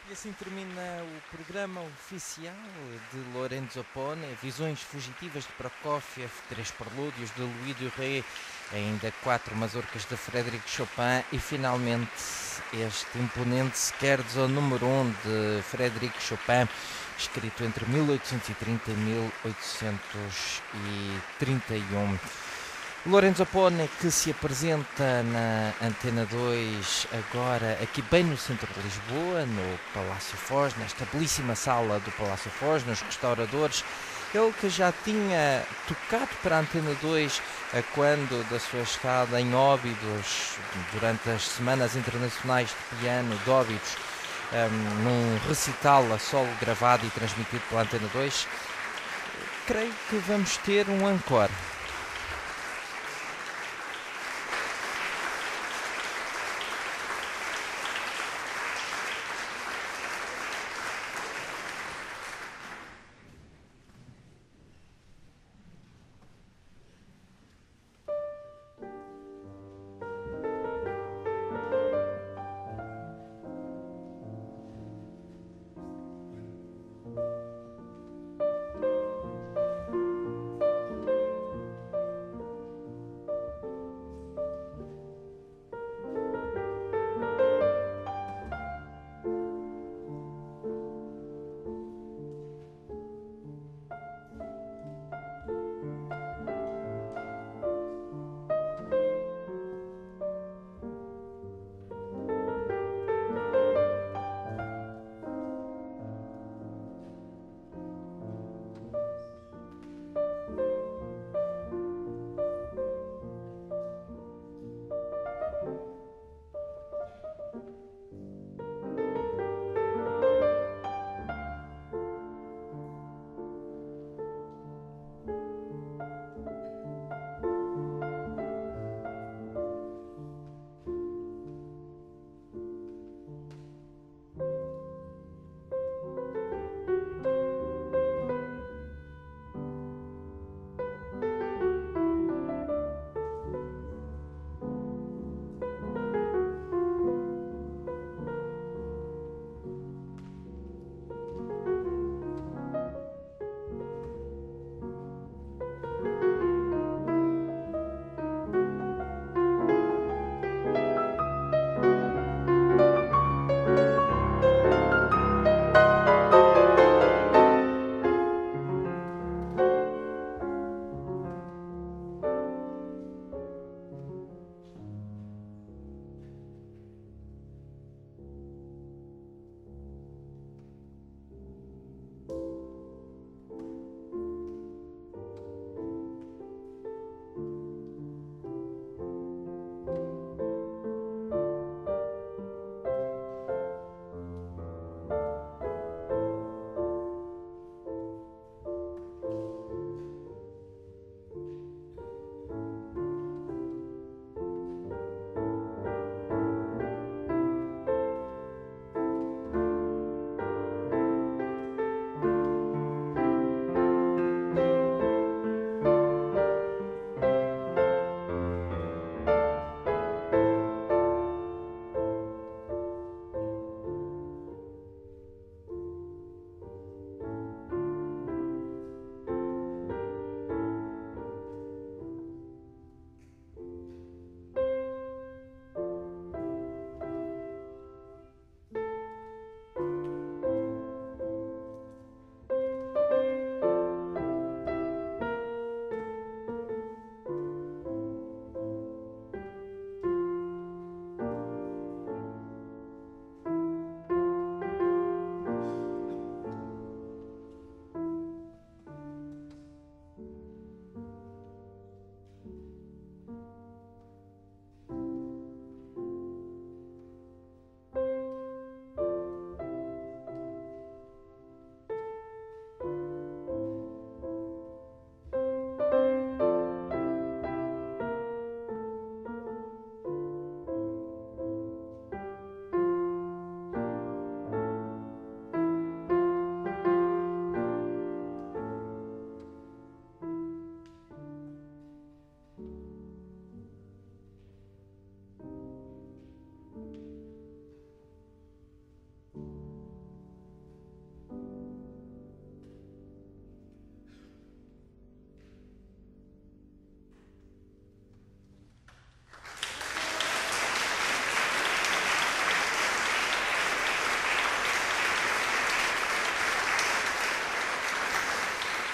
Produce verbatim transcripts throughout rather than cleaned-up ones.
E assim termina o programa oficial de Lorenzo Pone, Visões Fugitivas de Prokofiev, Três Prelúdios de Louis Duret, ainda quatro mazurcas de Frédéric Chopin e finalmente este imponente scherzo número um de Frédéric Chopin, escrito entre mil oitocentos e trinta e mil oitocentos e trinta e um. Lorenzo Pone, que se apresenta na Antena dois agora aqui bem no centro de Lisboa, no Palácio Foz, nesta belíssima sala do Palácio Foz, nos restauradores. Ele que já tinha tocado para a Antena dois a quando da sua estada em Óbidos, durante as Semanas Internacionais de Piano de Óbidos, um, num recital a solo gravado e transmitido pela Antena dois. Creio que vamos ter um encore.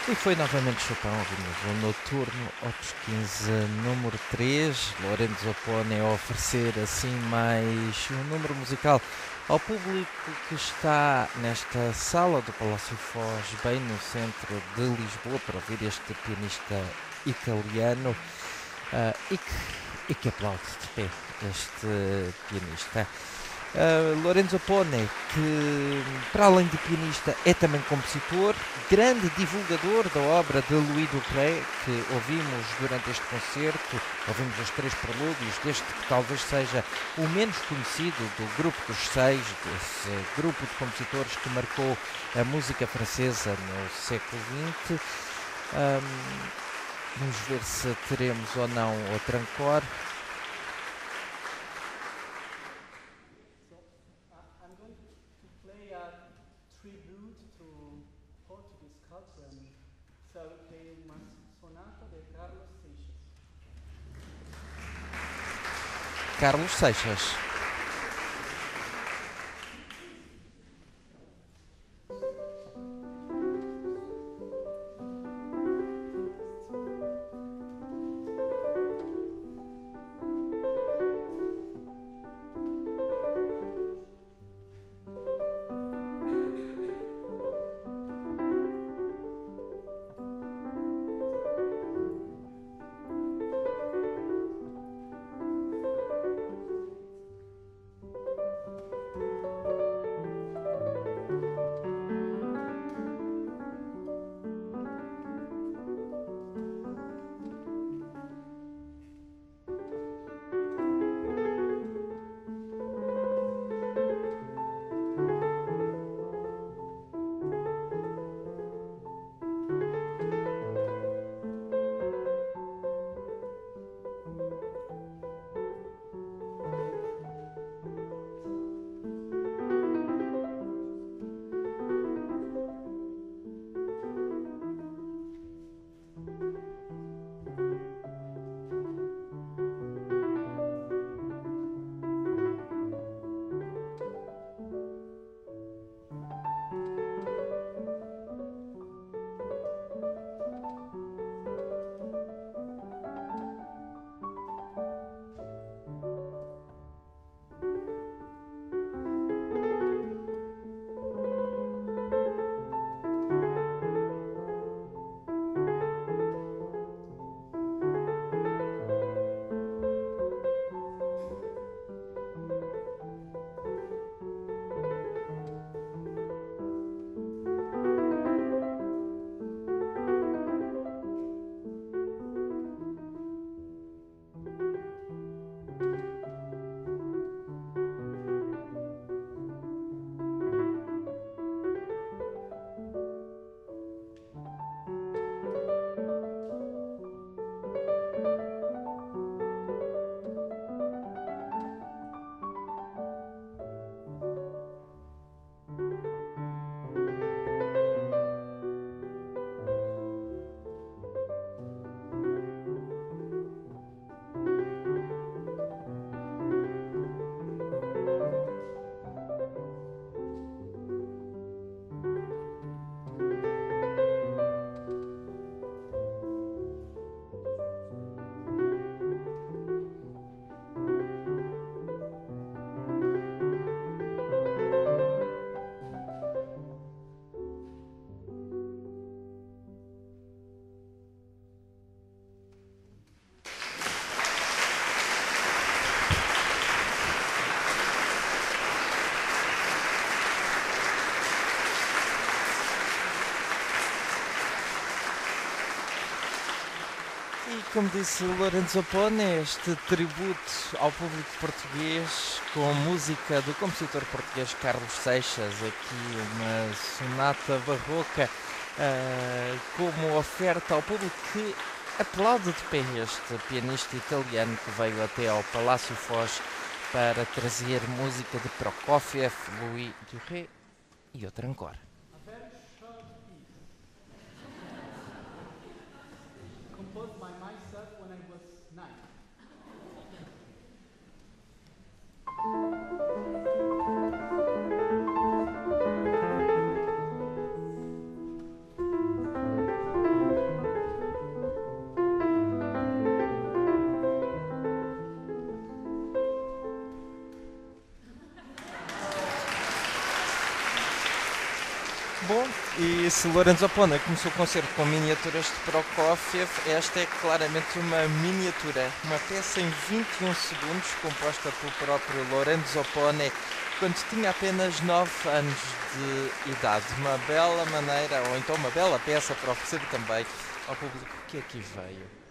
E foi novamente Chopin, ouvimos o Noturno, Opus quinze, número três, Lorenzo Zappone a oferecer assim mais um número musical ao público que está nesta sala do Palácio Foz, bem no centro de Lisboa, para ouvir este pianista italiano uh, e, que, e que aplaude de pé este pianista. Uh, Lorenzo Zappone, que para além de pianista é também compositor, grande divulgador da obra de Louis Duret, que ouvimos durante este concerto, ouvimos os três prelúdios deste que talvez seja o menos conhecido do grupo dos seis, desse grupo de compositores que marcou a música francesa no século vinte. Um, vamos ver se teremos ou não outra encore. Carlos Seixas. Como disse Lorenzo Zappone, este tributo ao público português com música do compositor português Carlos Seixas, aqui uma sonata barroca uh, como oferta ao público que aplaude de pé este pianista italiano que veio até ao Palácio Foz para trazer música de Prokofiev, Louis Duret e outra encore. Bom, e se Lorenzo Pona começou o concerto com miniaturas de Prokofiev, esta é claramente uma miniatura, uma peça em vinte e um segundos, composta pelo próprio Lorenzo Pona, quando tinha apenas nove anos de idade. Uma bela maneira, ou então uma bela peça para oferecer também ao público que aqui veio.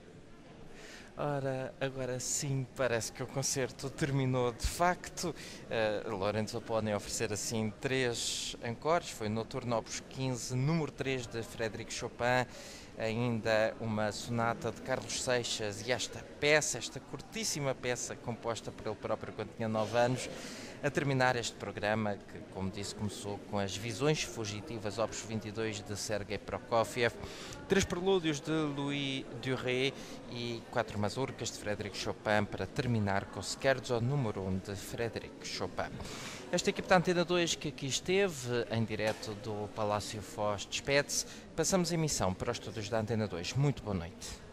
Ora, agora sim, parece que o concerto terminou de facto. Uh, Lorenzo Pona oferecer assim três encores. Foi Noturno Opus quinze, número três de Frédéric Chopin, ainda uma sonata de Carlos Seixas e esta peça, esta curtíssima peça composta por ele próprio quando tinha nove anos, a terminar este programa que, como disse, começou com as Visões Fugitivas Opus vinte e dois de Sergei Prokofiev, três prelúdios de Louis Duret e quatro mazurcas de Frédéric Chopin para terminar com o Scherzo número um de Frédéric Chopin. Esta equipe da Antena dois que aqui esteve, em direto do Palácio Foz, despede-se. Passamos a emissão para os estúdios da Antena dois. Muito boa noite.